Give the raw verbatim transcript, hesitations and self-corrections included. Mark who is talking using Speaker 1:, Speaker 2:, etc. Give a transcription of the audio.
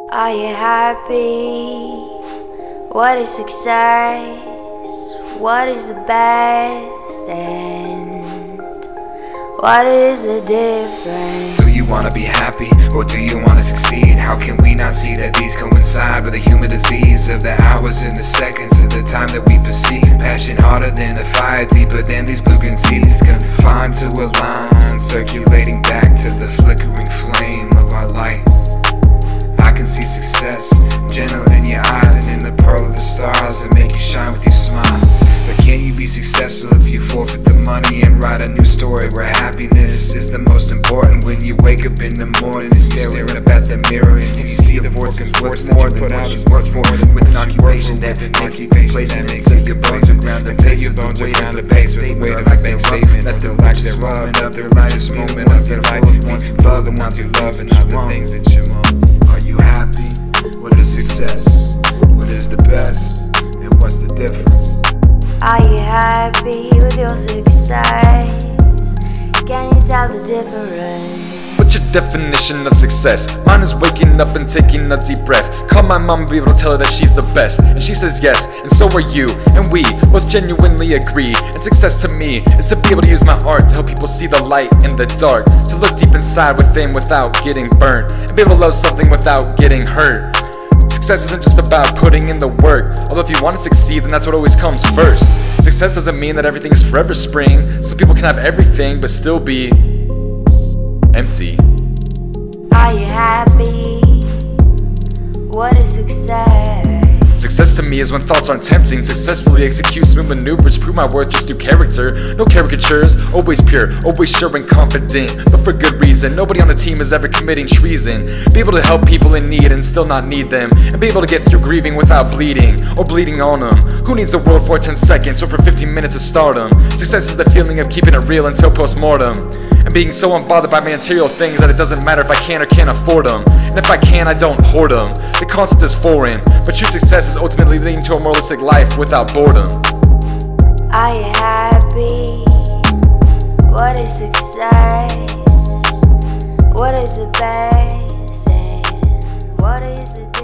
Speaker 1: Are you happy? What is success? What is the best? And what is the difference?
Speaker 2: Do you wanna be happy, or do you wanna succeed? How can we not see that these coincide with the human disease of the hours and the seconds of the time that we perceive? Passion harder than the fire, deeper than these Bullentini, confined to a line, circulating back to the flickering flame of our light. I can see success gentle in your eyes and in the pearl of the stars that make you shine with your smile. But can you be successful if you forfeit the money and write a new story where happiness is the most important? When you wake up in the morning and staring up at the mirror and you see the work is worth more than what you work for, with an occupation that makes you complacent until your bones are ground, until your bones are ground, the base with the weight of a bank statement. Let the richest moment of their richest moment of their life for the ones you love and not the things that you want. Are you happy? What is success? What is the best? And what's the difference?
Speaker 1: Are you happy with your success? Can you tell the difference?
Speaker 3: What's your definition of success? Mine is waking up and taking a deep breath. Call my mom and be able to tell her that she's the best, and she says yes, and so are you. And we both genuinely agree. And success to me is to be able to use my art to help people see the light in the dark, to look deep inside within without getting burnt, and be able to love something without getting hurt. Success isn't just about putting in the work, although if you want to succeed, then that's what always comes first. Success doesn't mean that everything is forever spring, so people can have everything but still be empty.
Speaker 1: Are you happy? What is success?
Speaker 3: Success to me is when thoughts aren't tempting, successfully execute smooth maneuvers, prove my worth just through character. No caricatures, always pure, always sure and confident, but for good reason. Nobody on the team is ever committing treason. Be able to help people in need and still not need them, and be able to get through grieving without bleeding, or bleeding on them. Who needs the world for ten seconds or for fifteen minutes of stardom? Success is the feeling of keeping it real until post-mortem, and being so unbothered by material things that it doesn't matter if I can or can't afford them. And if I can, I don't hoard them. The concept is foreign, but true success is ultimately leading to a moralistic life without boredom.
Speaker 1: Are you happy? What is success? What is the best? And what is the